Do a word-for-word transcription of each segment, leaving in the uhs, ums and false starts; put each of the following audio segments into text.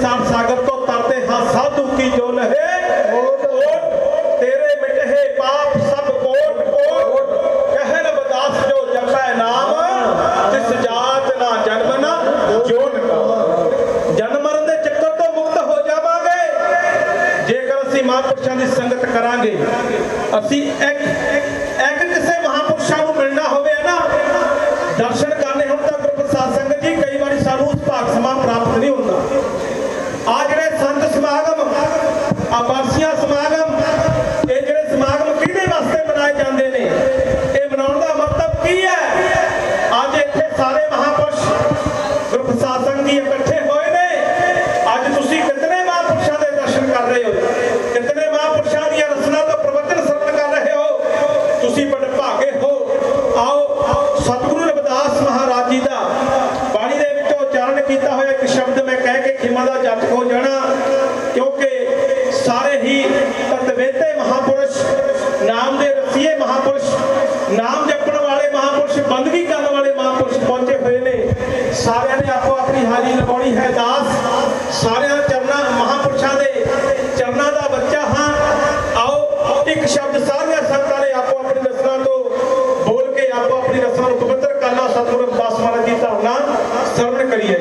संसार सागर तो तरते हाँ साधु की जो लहे ओट तेरे मिटे पाप सब कोट कोट कहन बदास जो जपै नाम जिस जात ना जन्म ना जोन का जन्म मरण दे चक्कर तो मुक्त हो जावांगे जेकर असीं महापुरुषां दी संगत करांगे। असीं एक एक किसी महापुरुषां नूं मिलना होवे ना दर्शन करने होण तां गुरप्रसाद संगत जी कई बारी सानूं उस भाग समा प्राप्त नहीं होंदा। आ जिहड़े संत समागम आ बरसियां समागम ये जिहड़े समागम किहदे वास्ते मनाए जांदे ने ये मनाउण दा मतलब की है? अज इत्थे सारे महापुरुष गुरप्रसाद संगत जी इकट्ठे होए ने। अज तुसीं कितने महापुरुषां दे दर्शन कर रहे हो, कितने महापुरुषां दीयां रचना तो प्रवचन श्रवण कर रहे हो, तुसीं बड़े भागे हो। आओ सतगुरु रविदास महाराज जी दा बाणी दे विचों उच्चारण कीता होया एक शब्द मैं कह के खिमा दा जप हो जाना, क्योंकि सारे ही तत्वेते महापुरुष नाम दे रसीए महापुरुष नाम जपण वाले महापुरुष बंदगी करने वाले महापुरुष पहुंचे हुए ने। सारिਆਂ ने आपो अपनी हाज़री लगाउणी है दास। सारिਆਂ चरणा महापुरुषां दे चरणा दा बच्चा हां। आओ एक शब्द सारिਆਂ संतां ने आपो अपनी रचना तो बोल के आपो अपनी रचना नूं पवित्र करना सतगुरु रविदास महाराज जी धरना श्रवण करिए।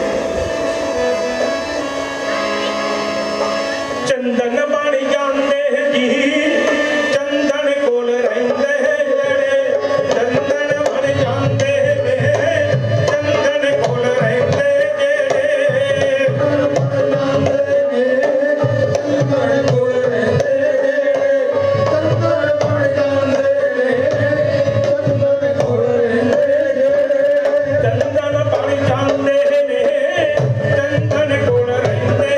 चंदन बन जांदे जी चंदन कोल रहिंदे जेड़े चंदन बन जांदे वे चंदन कोल रहिंदे जेड़े चंदन कोल रहिंदे चंदन बन जांदे चंदन कोल रहिंदे चंदन बन जांदे ने चंदन कोल रहिंदे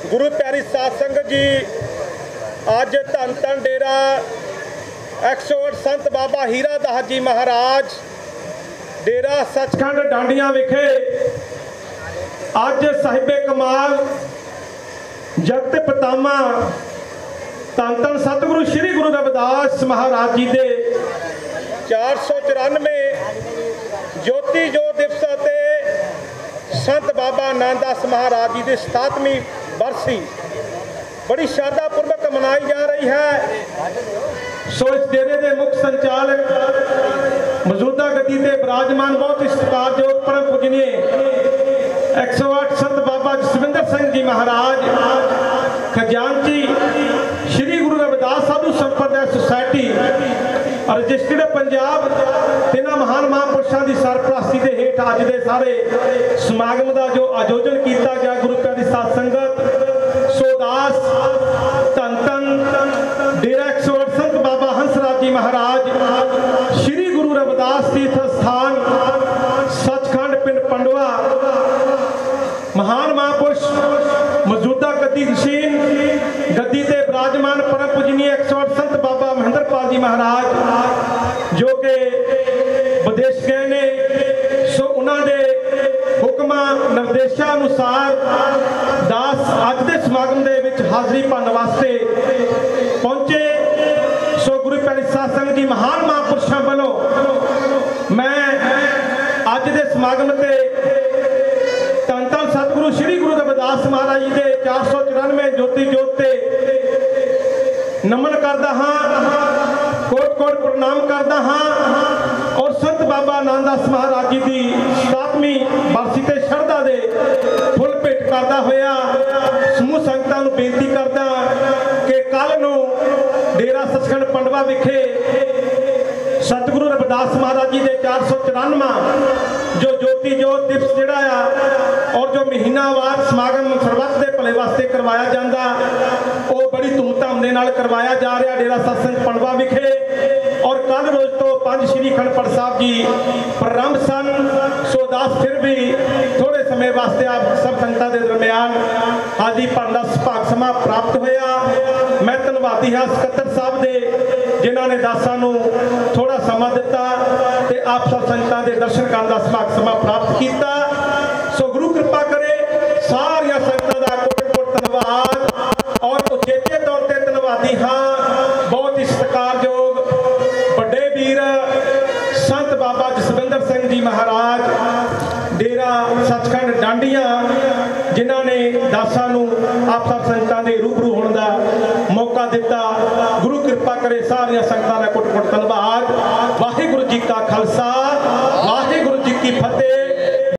ਗੁਰੂ ਪਿਆਰੀ ਸਾਧ ਸੰਗਤ ਜੀ, ਅੱਜ ਧੰਨ ਧੰਨ ਡੇਰਾ ਇੱਕ ਸੌ ਅੱਠ ਸੰਤ ਬਾਬਾ ਹੀਰਾ ਦਾਸ ਜੀ ਮਹਾਰਾਜ ਡੇਰਾ ਸੱਚਖੰਡ ਡਾਂਡੀਆਂ ਵਿਖੇ ਅੱਜ ਸਾਹਿਬੇ ਕਮਾਲ ਜਗਤ ਪਿਤਾਮਾ ਧੰਨ ਧੰਨ ਸਤਿਗੁਰੂ ਸ੍ਰੀ ਗੁਰੂ ਰਵਿਦਾਸ ਮਹਾਰਾਜ ਜੀ ਦੇ ਚਾਰ ਸੌ ਚੁਰਾਨਵੇਂ ਜੋਤੀ ਜੋਤ ਦਿਵਸ ਅਤੇ ਸੰਤ ਬਾਬਾ ਨਾਨਕ ਦਾਸ ਮਹਾਰਾਜ ਜੀ ਦੀ ਸਤਾਤਵੀਂ ਬਰਸੀ ਬੜੀ ਸ਼ਰਧਾ ਪੂਰਵਕ ਮਨਾਈ ਜਾ ਰਹੀ ਹੈ। ਸੋ ਇਸ ਡੇਰੇ ਦੇ ਮੁੱਖ ਸੰਚਾਲਕ ਮੌਜੂਦਾ ਗੱਦੀ ਤੇ ਬਿਰਾਜਮਾਨ ਬਹੁਤ ਹੀ ਸਤਿਕਾਰਯੋਗ ਪਰਮ ਪੂਜਨੀਏ ਇੱਕ ਸੌ ਅੱਠ ਸੰਤ ਬਾਬਾ ਜਸਵਿੰਦਰ ਸਿੰਘ ਜੀ ਮਹਾਰਾਜ ਖਜ਼ਾਨਚੀ ਸ੍ਰੀ ਗੁਰੂ ਰਵਿਦਾਸ ਸਾਧੂ ਸੰਪਰਦਾਇ ਸੁਸਾਇਟੀ ਰਜਿਸਟਰਡ ਪੰਜਾਬ ਤਿੰਨਾਂ ਮਹਾਨ ਮਹਾਂਪੁਰਸ਼ਾਂ ਦੀ ਸਰਪ੍ਰਸਤੀ ਦੇ ਹੇਠ ਅੱਜ ਦੇ ਸਾਰੇ ਸਮਾਗਮ ਦਾ ਜੋ ਆਯੋਜਨ ਕੀਤਾ ਗਿਆ ਗੁਰੂ ਪਿਆਰੀ ਸਾਧ ਸੰਗਤ ਸੋ ਦਾਸ ਧੰਨ ਧੰਨ ਡੇਰਾ ਇੱਕ ਸੌ ਅੱਠ ਸੰਤ ਬਾਬਾ ਹੰਸਰਾਜ ਜੀ ਮਹਾਰਾਜ ਸ੍ਰੀ ਗੁਰੂ ਰਵਿਦਾਸ ਤੀਰਥ ਸਥਾਨ ਸੱਚਖੰਡ ਪਿੰਡ ਪੰਡਵਾ ਮਹਾਨ ਮਹਾਂਪੁਰਸ਼ ਮੌਜੂਦਾ ਗੱਦੀ ਨਸ਼ੀਨ ਗੱਦੀ ਤੇ ਬਿਰਾਜਮਾਨ ਪਰਮ ਪੂਜਨੀਏ ਇੱਕ ਸੌ ਅੱਠ ਸੰਤ ਬਾਬਾ ਮਹਿੰਦਰਪਾਲ ਜੀ ਮਹਾਰਾਜ ਜੋ ਕਿ ਵਿਦੇਸ਼ ਗਏ ਨੇ। ਸੋ ਉਹਨਾਂ ਦੇ ਹੁਕਮਾਂ ਨਿਰਦੇਸ਼ਾਂ ਅਨੁਸਾਰ ਦਾਸ ਅੱਜ ਦੇ ਸਮਾਗਮ ਦੇ ਵਿੱਚ ਹਾਜ਼ਰੀ ਭਰਨ ਵਾਸਤੇ ਪਹੁੰਚੇ। ਸੋ ਗੁਰੂ ਪਿਆਰੀ ਸਾਧ ਸੰਗਤ ਜੀ ਮਹਾਨ ਮਹਾਂਪੁਰਸ਼ਾਂ ਵੱਲੋਂ ਮੈਂ ਅੱਜ ਦੇ ਸਮਾਗਮ ਤੇ ਧੰਨ ਧੰਨ ਸਤਿਗੁਰੂ ਸ੍ਰੀ ਗੁਰੂ ਰਵਿਦਾਸ ਮਹਾਰਾਜ ਜੀ ਦੇ ਚਾਰ ਸੌ ਚੁਰਾਨਵੇਂ ਜੋਤੀ ਜੋਤ ਤੇ ਨਮਨ ਕਰਦਾ ਹਾਂ, ਕੋਟ ਕੋਟ ਪ੍ਰਣਾਮ ਕਰਦਾ ਹਾਂ ਔਰ ਸੰਤ ਬਾਬਾ ਨਾਨਕ ਦਾਸ ਮਹਾਰਾਜ ਜੀ ਦੀ ਸਤਾਤਵੀਂ ਬਰਸੀ ਤੇ ਸ਼ਰਧਾ ਦੇ ਫੁੱਲ ਭੇਟ ਕਰਦਾ ਹੋਇਆ ਸਮੂਹ ਸੰਗਤਾਂ ਨੂੰ ਬੇਨਤੀ ਕਰਦਾ ਕਿ ਕੱਲ ਨੂੰ ਡੇਰਾ ਸੱਚਖੰਡ ਪੰਡਵਾ ਵਿਖੇ ਸਤਿਗੁਰੂ ਰਵਿਦਾਸ ਮਹਾਰਾਜ ਜੀ ਦੇ ਚਾਰ ਸੌ ਚੁਰਾਨਵਾਂ ਜੋ ਜੋਤੀ ਜੋਤ ਦਿਵਸ ਜਿਹੜਾ ਆ ਔਰ ਜੋ ਮਹੀਨਾਵਾਰ ਸਮਾਗਮ ਸਰਬੱਤ ਦੇ ਭਲੇ ਵਾਸਤੇ ਕਰਵਾਇਆ ਜਾਂਦਾ ਉਹ ਬੜੀ ਧੂਮਧਾਮ ਦੇ ਨਾਲ ਕਰਵਾਇਆ ਜਾ ਰਿਹਾ ਡੇਰਾ ਸਤਸੰਗ ਪੰਡਵਾ ਵਿਖੇ। ਔਰ ਕੱਲ ਰੋਜ਼ ਤੋਂ ਪੰਜ ਸ਼੍ਰੀ ਅਖੰਡ ਪਾਠ ਸਾਹਿਬ ਜੀ ਪ੍ਰਾਰੰਭ ਸਨ। ਸੋ ਦਾਸ ਫਿਰ ਵੀ ਥੋੜੇ ਸਮੇਂ ਵਾਸਤੇ ਆਪ ਸਭ ਸੰਗਤਾਂ ਦੇ ਦਰਮਿਆਨ ਹਾਜ਼ਰੀ ਭਰਨ ਦਾ ਸੁਭਾਗ ਸਮਾਂ ਪ੍ਰਾਪਤ ਹੋਇਆ। ਮੈਂ ਧੰਨਵਾਦੀ ਹਾਂ ਸਕੱਤਰ ਸਾਹਿਬ ਦੇ ਜਿਨ੍ਹਾਂ ਨੇ ਦਾਸਾਂ ਨੂੰ ਥੋੜਾ ਸਮਾਂ ਦਿੱਤਾ ਤੇ ਆਪ ਸਭ ਸੰਗਤਾਂ ਦੇ ਦਰਸ਼ਨ ਕਰਨ ਦਾ ਸੁਭਾਗ ਸਮਾਂ ਪ੍ਰਾਪਤ ਕੀਤਾ। ਸੋ ਗੁਰੂ ਕਿਰਪਾ ਕਰੇ ਸਾਰੀਆਂ ਸੰਗਤਾਂ ਦਾ ਕੋਟ ਕੋਟ ਧੰਨਵਾਦ ਔਰ ਉਚੇਚੇ ਤੌਰ ਤੇ ਧੰਨਵਾਦੀ ਹਾਂ ਬਹੁਤ ਹੀ ਸਤਿਕਾਰਯੋਗ ਵੱਡੇ ਵੀਰ ਸੰਤ ਬਾਬਾ ਜਸਵਿੰਦਰ ਸਿੰਘ ਜੀ ਮਹਾਰਾਜ ਡੇਰਾ ਸੱਚਖੰਡ ਡਾਂਡੀਆਂ ਜਿਨ੍ਹਾਂ ਨੇ ਦਾਸਾਂ ਨੂੰ ਆਪ ਸਭ ਸੰਗਤਾਂ ਦੇ ਰੂਬਰੂ ਹੋਣ ਦਾ ਮੌਕਾ ਦਿੱਤਾ। ਗੁਰੂ ਕਿਰਪਾ ਕਰੇ ਸਾਰੀਆਂ ਸੰਗਤਾਂ ਦਾ ਕੋਟ ਕੋਟ ਧੰਨਵਾਦ।